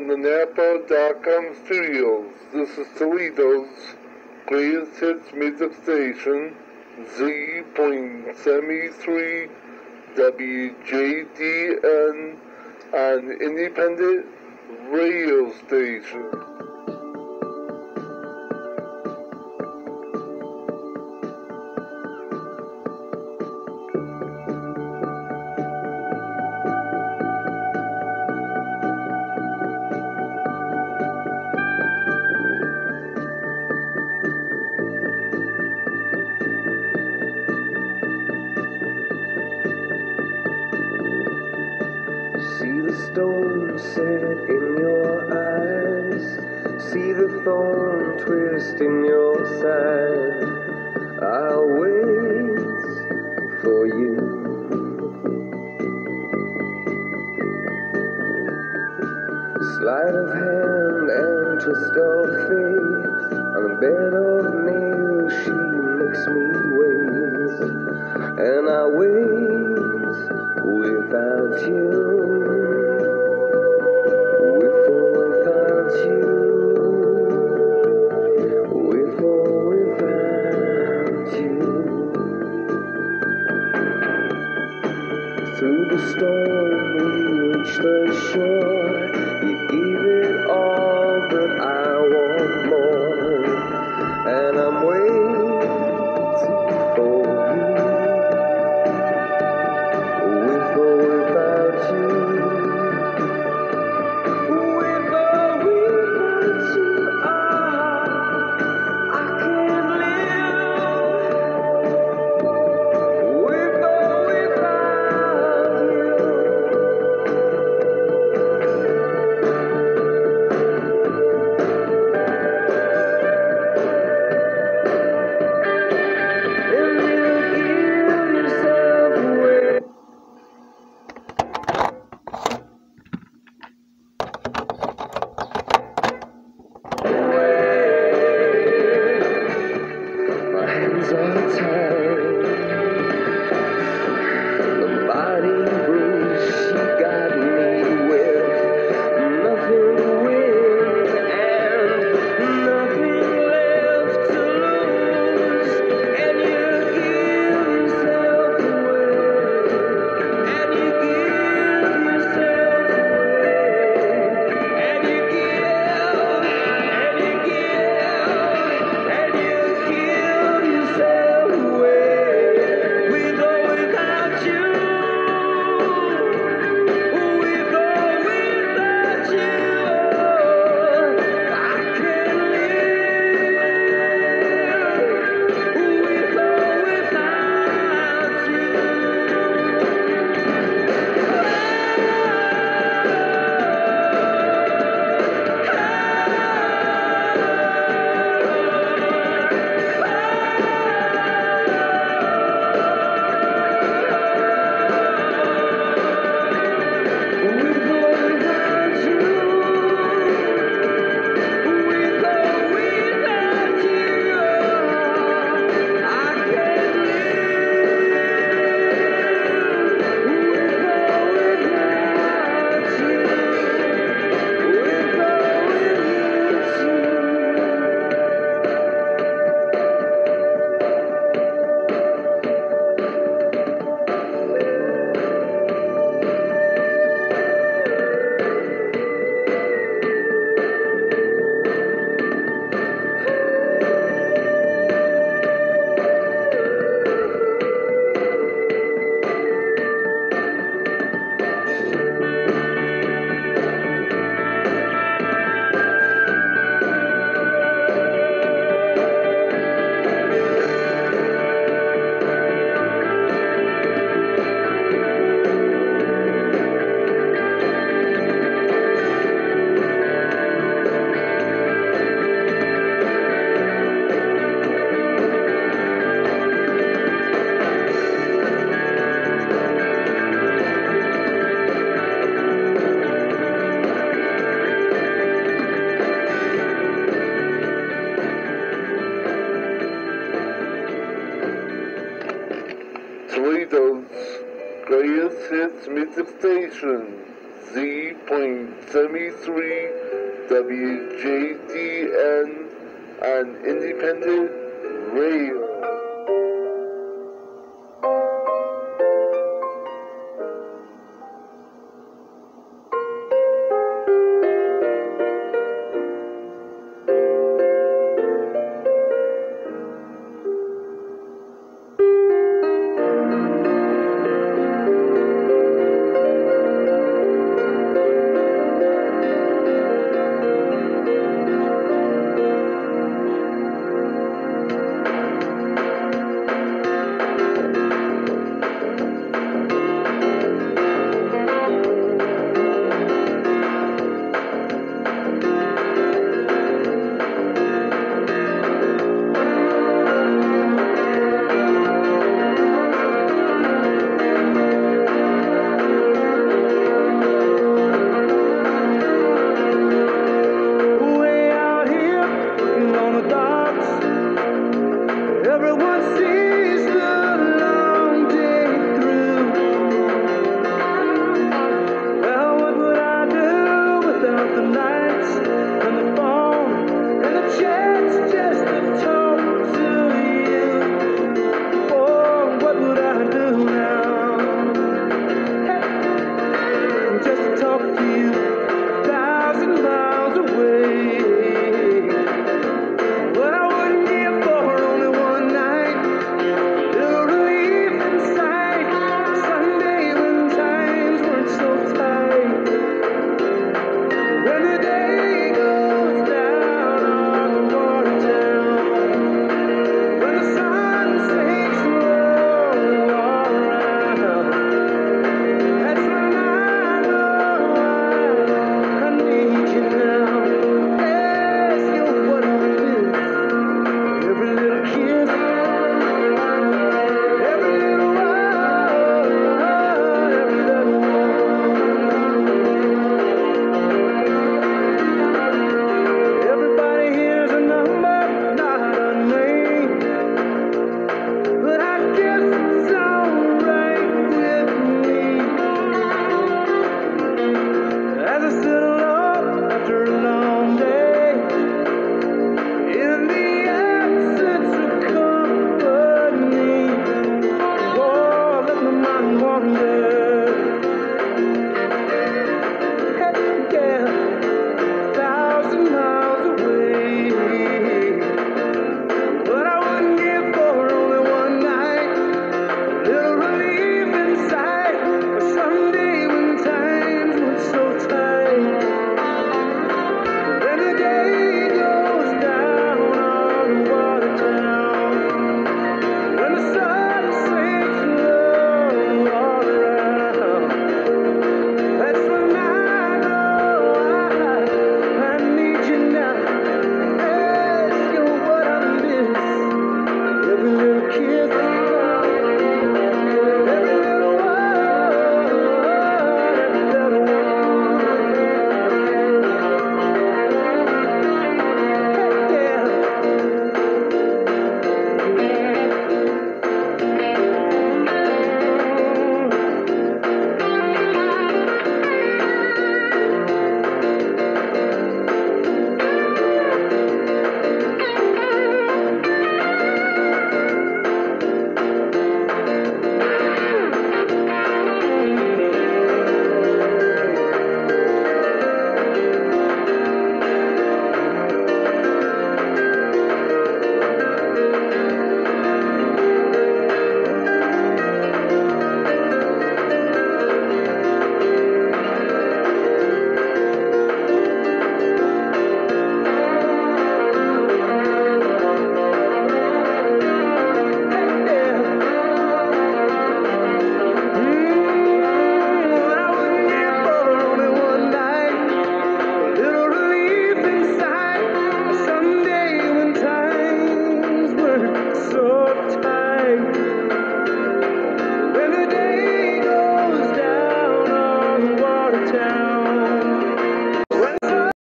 from the Napa.com studios. This is Toledo's greatest hits music station, z.73 wjdn, an independent radio station. See the stone set in your eyes, see the thorn twist in your side. I'll wait for you. Sleight of hand and twist of fate, on a bed of nails she makes me wait, and I wait without you. Through the storm we reach the shore. You gave it all, but I want more, and I'm waiting for you. With or without you. With or without you, I can't live. With or without you. My hands are tied, the body bruise she got me with, nothing to win and nothing left to lose, and you give yourself away, and you give yourself away, and you give, and you give, and you kill yourself away, with or without you, with or without you, I can't live, with or without you. Toledo's greatest hits music station, z.73 wjdn on independent radio.